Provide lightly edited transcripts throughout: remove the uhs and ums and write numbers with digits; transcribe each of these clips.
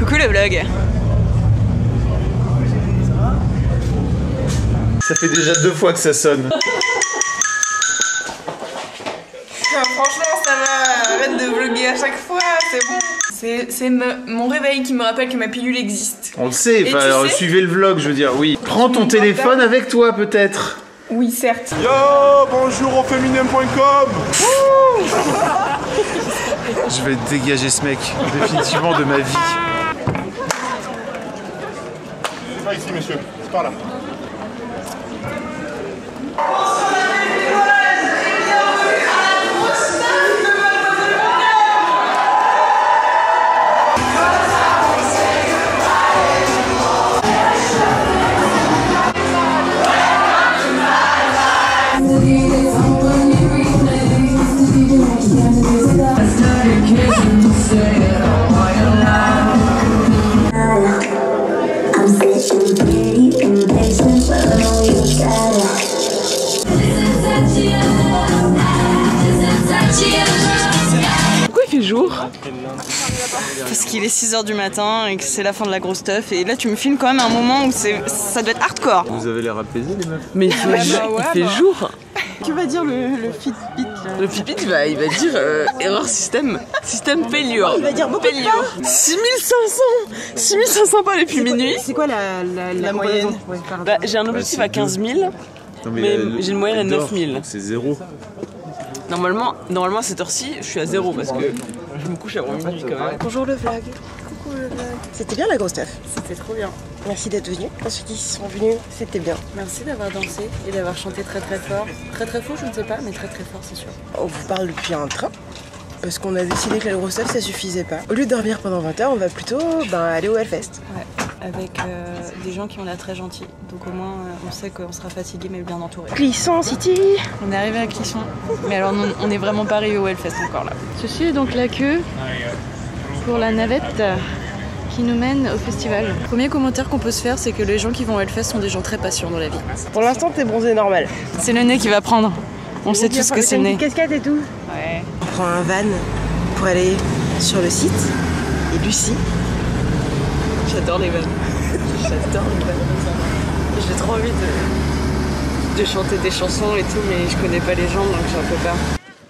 Coucou le vlog. Ça fait déjà 2 fois que ça sonne. Franchement ça va, arrête de vlogger à chaque fois, c'est bon. C'est mon réveil qui me rappelle que ma pilule existe. On le sait, enfin, alors suivez le vlog, je veux dire, oui. Prends ton téléphone avec toi peut-être. Oui certes. Yo, bonjour au féminin.com. Je vais dégager ce mec, définitivement de ma vie. C'est pas ici monsieur, c'est par là. Pourquoi il fait jour? Parce qu'il est 6 h du matin et que c'est la fin de la grosse stuff. Et là tu me filmes quand même à un moment où ça doit être hardcore. Vous avez l'air apaisé les meufs. Mais il fait jour. Que va dire le Fitbit là? Le Fitbit il va dire erreur système failure. Il va dire beaucoup de temps. 6500 pas depuis minuit. C'est quoi la moyenne? Ouais, Bah, j'ai un objectif à 15 000, mais j'ai une moyenne à 9 000. C'est 0. Normalement à cette heure-ci, je suis à 0 parce que je me couche avant minuit quand même. Bonjour le vlog. Coucou le vlog. C'était bien la grosse stuff. C'était trop bien. Merci d'être venu. Ensuite ils sont venus, c'était bien. Merci d'avoir dansé et d'avoir chanté très très fort. Très très fort, je ne sais pas, mais très très fort, c'est sûr. On vous parle depuis un train. Parce qu'on a décidé que la grosse stuff ça suffisait pas. Au lieu de dormir pendant 20 h, on va plutôt aller au Hellfest. Ouais, avec des gens qui ont l'air très gentils. Donc au moins on sait qu'on sera fatigué mais bien entouré. Clisson City. On est arrivé à Clisson. Mais alors on n'est vraiment pas arrivé au Hellfest encore là. Ceci est donc la queue pour la navette qui nous mène au festival. Le premier commentaire qu'on peut se faire, c'est que les gens qui vont au Hellfest sont des gens très patients dans la vie. Pour l'instant t'es bronzé normal. C'est le nez qui va prendre. On sait tous que c'est le nez. Casquette et tout. Ouais. On prend un van pour aller sur le site. Et Lucie. J'adore les vannes. J'adore les vannes. J'ai trop envie de chanter des chansons et tout, mais je connais pas les gens donc j'ai un peu peur.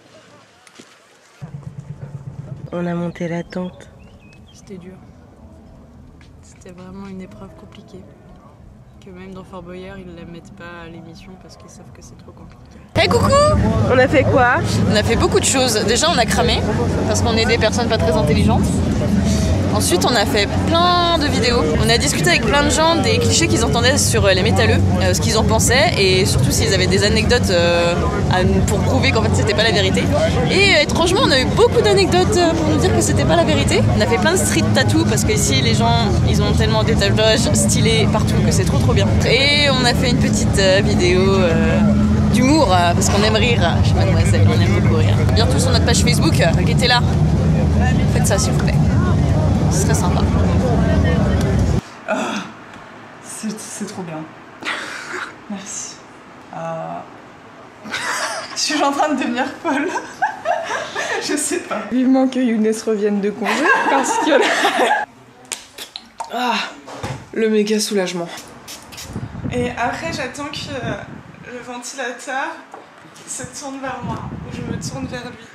On a monté la tente. C'était dur. C'était vraiment une épreuve compliquée. Que même dans Fort Boyard, ils la mettent pas à l'émission parce qu'ils savent que c'est trop compliqué. Hey coucou! On a fait quoi? On a fait beaucoup de choses. Déjà on a cramé parce qu'on est des personnes pas très intelligentes. Ensuite on a fait plein de vidéos. On a discuté avec plein de gens des clichés qu'ils entendaient sur les métalleux, ce qu'ils en pensaient et surtout s'ils avaient des anecdotes pour prouver qu'en fait c'était pas la vérité. Et étrangement on a eu beaucoup d'anecdotes pour nous dire que c'était pas la vérité. On a fait plein de street tattoo parce que ici les gens ils ont tellement des tatouages stylés partout que c'est trop bien. Et on a fait une petite vidéo d'humour parce qu'on aime rire chez Mademoiselle, on aime beaucoup rire. Bientôt sur notre page Facebook, guettez là. Faites ça s'il vous plaît. Ce serait sympa. C'est trop bien. Merci. Je suis en train de devenir folle. Je sais pas. Vivement que Younes revienne de congé parce que Le méga soulagement. Et après j'attends que le ventilateur se tourne vers moi. Ou je me tourne vers lui.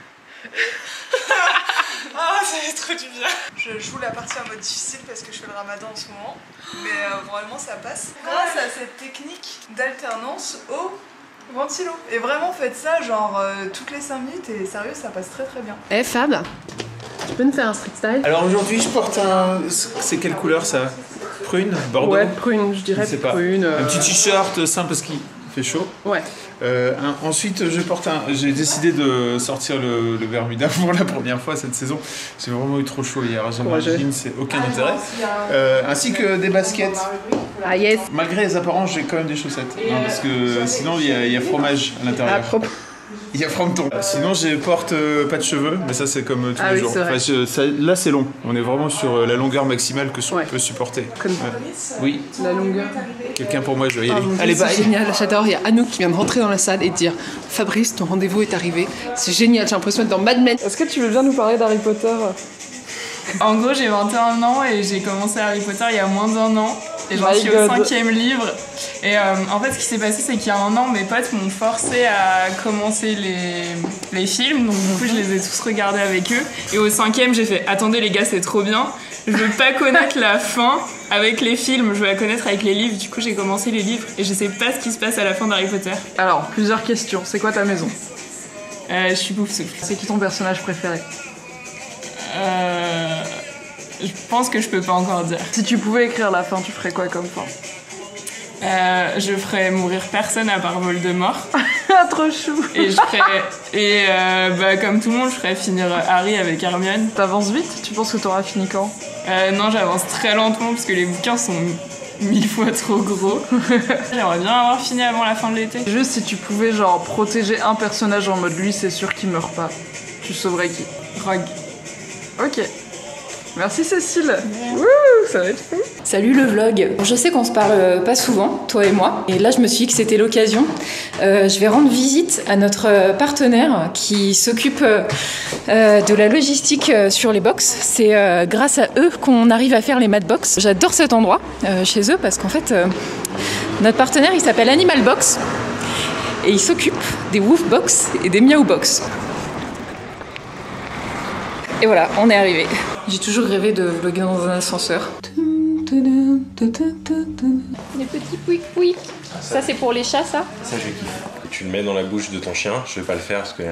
Ça fait trop du bien. Je joue la partie en mode difficile parce que je fais le ramadan en ce moment. Mais vraiment ça passe. Grâce à cette technique d'alternance au ventilo. Et vraiment faites ça genre toutes les 5 minutes et sérieux ça passe très bien. Eh Fab, tu peux nous faire un street style? Alors aujourd'hui je porte un... C'est quelle couleur ça? Prune? Bordeaux? Ouais, prune, je dirais prune. Un petit t-shirt simple parce qu'il fait chaud. Ouais. Ensuite, j'ai décidé de sortir le Bermuda pour la première fois cette saison. J'ai vraiment eu trop chaud hier. J'imagine, c'est aucun intérêt. Ainsi que des baskets. Ah yes. Malgré les apparences, j'ai quand même des chaussettes. Parce que sinon, il y a fromage à l'intérieur. Il y a frometon. Sinon, je porte pas de cheveux, mais ça, c'est comme tous les jours. Enfin, là, c'est long. On est vraiment sur la longueur maximale que je peux supporter. Oui. La longueur. Quelqu'un pour moi, je vais y aller. Allez, bye. C'est génial, j'adore. Il y a Anouk qui vient de rentrer dans la salle et de dire Fabrice, ton rendez-vous est arrivé. C'est génial, j'ai l'impression d'être dans Mad Men. Est-ce que tu veux bien nous parler d'Harry Potter? En gros, j'ai 21 ans et j'ai commencé Harry Potter il y a moins d'1 an. Et j'en suis au 5e livre. Et en fait, ce qui s'est passé, c'est qu'il y a 1 an, mes potes m'ont forcé à commencer les films. Donc, du coup, je les ai tous regardés avec eux. Et au 5e, j'ai fait « Attendez, les gars, c'est trop bien. Je veux pas connaître la fin avec les films, je veux la connaître avec les livres. » Du coup, j'ai commencé les livres et je sais pas ce qui se passe à la fin d'Harry Potter. Alors, plusieurs questions. C'est quoi ta maison? Je suis Poufsouffle. C'est qui ton personnage préféré? Je pense que je peux pas encore dire. Si tu pouvais écrire la fin, tu ferais quoi comme fin? Je ferais mourir personne à part Voldemort. Trop chou. Et comme tout le monde, je ferais finir Harry avec Hermione. T'avances vite? Tu penses que t'auras fini quand? Non, j'avance très lentement parce que les bouquins sont 1000 fois trop gros. J'aimerais bien avoir fini avant la fin de l'été. Juste si tu pouvais genre protéger un personnage en mode lui, c'est sûr qu'il meurt pas. Tu sauverais qui? Rogue. Ok. Merci Cécile. Wouh, ça va être fou. Salut le vlog. Je sais qu'on se parle pas souvent, toi et moi. Et là, je me suis dit que c'était l'occasion. Je vais rendre visite à notre partenaire qui s'occupe de la logistique sur les box. C'est grâce à eux qu'on arrive à faire les Mad Box. J'adore cet endroit chez eux parce qu'en fait, notre partenaire, il s'appelle Animal Box. Et il s'occupe des Woof Box et des Miaou Box. Et voilà, on est arrivé. J'ai toujours rêvé de vlogger dans un ascenseur. Les petits pouic-pouic. Ça, c'est pour les chats, ça? Ça, je kiffe. Tu le mets dans la bouche de ton chien. Je vais pas le faire parce que...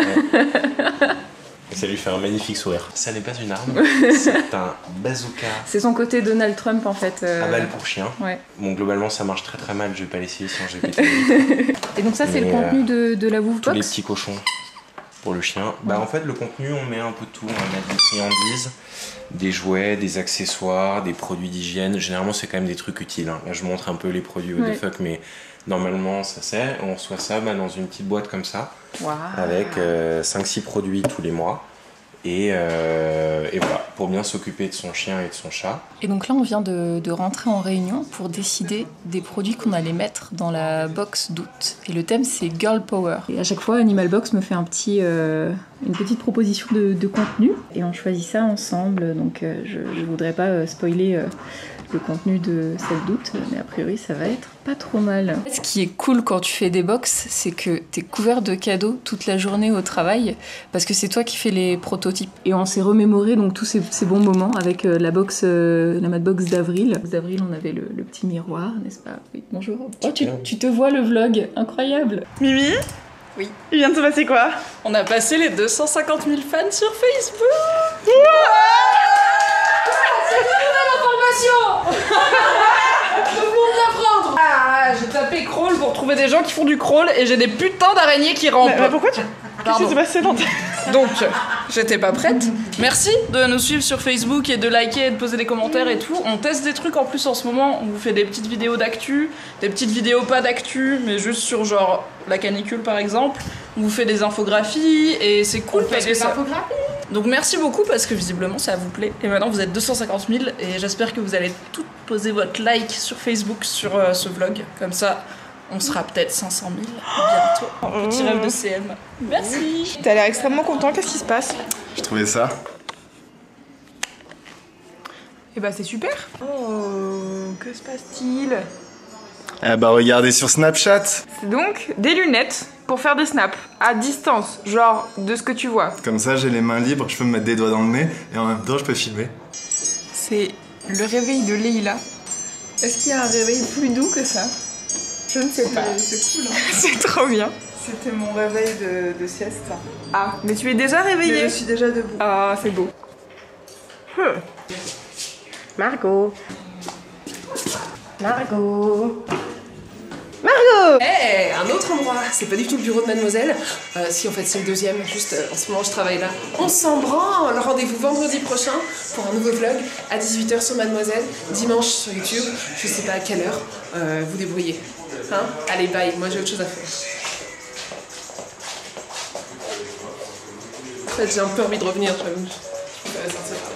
Ça lui fait un magnifique sourire. Ça n'est pas une arme, c'est un bazooka. C'est son côté Donald Trump, en fait. À balle pour chien. Ouais. Bon, globalement, ça marche très très mal. Je vais pas l'essayer sinon j'ai pété. Et donc ça, c'est le contenu de la Woof Box? Tous les petits cochons. Pour le chien, bah en fait le contenu on met un peu tout, on va mettre des friandises, des jouets, des accessoires, des produits d'hygiène, généralement c'est quand même des trucs utiles, hein. Là je montre un peu les produits what the fuck mais normalement ça sert, on reçoit ça dans une petite boîte comme ça, avec 5-6 produits tous les mois. Et voilà, pour bien s'occuper de son chien et de son chat. Et donc là, on vient de rentrer en réunion pour décider des produits qu'on allait mettre dans la box d'août. Et le thème, c'est Girl Power. Et à chaque fois, Animal Box me fait une petite proposition de contenu. Et on choisit ça ensemble. Donc je voudrais pas spoiler le contenu de celle d'août, mais a priori, ça va être pas trop mal. Ce qui est cool quand tu fais des box, c'est que t'es couvert de cadeaux toute la journée au travail, parce que c'est toi qui fais les prototypes. Et on s'est remémoré donc tous ces bons moments avec la Mad Box d'Avril. D'Avril, on avait le petit miroir, n'est-ce pas? Oui, bonjour. Oh, tu te vois le vlog, incroyable. Mimi? Oui. Il vient de se passer quoi? On a passé les 250 000 fans sur Facebook. J'ai tapé crawl pour trouver des gens qui font du crawl et j'ai des putains d'araignées qui rampent. Mais pourquoi tu... Qu'est-ce qui s'est passé dans ta... Donc, j'étais pas prête. Merci de nous suivre sur Facebook et de liker et de poser des commentaires et tout. On teste des trucs en plus en ce moment. On vous fait des petites vidéos d'actu, des petites vidéos pas d'actu, mais juste sur genre la canicule par exemple. On vous fait des infographies et c'est cool parce que ça... Donc merci beaucoup parce que visiblement ça vous plaît. Et maintenant vous êtes 250 000 et j'espère que vous allez toutes poser votre like sur Facebook sur ce vlog. Comme ça, on sera peut-être 500 000 bientôt. Un petit rêve de CM. Merci. T'as l'air extrêmement content, qu'est-ce qui se passe? J'ai trouvé ça. Et bah c'est super. Oh, que se passe-t-il? Ah bah regardez sur Snapchat. C'est donc des lunettes pour faire des snaps à distance, genre de ce que tu vois. Comme ça j'ai les mains libres, je peux me mettre des doigts dans le nez et en même temps je peux filmer. C'est le réveil de Leïla. Est-ce qu'il y a un réveil plus doux que ça? Je ne sais pas. C'est cool, hein. C'est trop bien. C'était mon réveil de sieste. Ah, mais tu es déjà réveillée? Je suis déjà debout. Ah, c'est beau. Margot. Margot. Hey, un autre endroit. C'est pas du tout le bureau de Mademoiselle. Si, en fait, c'est le deuxième. Juste, en ce moment, je travaille là. On s'en branle. Rendez-vous vendredi prochain pour un nouveau vlog à 18h sur Mademoiselle. Dimanche sur YouTube. Je sais pas à quelle heure. Vous débrouillez. Hein? Allez, bye. Moi, j'ai autre chose à faire. En fait, j'ai un peu envie de revenir. Je peux pas sortir.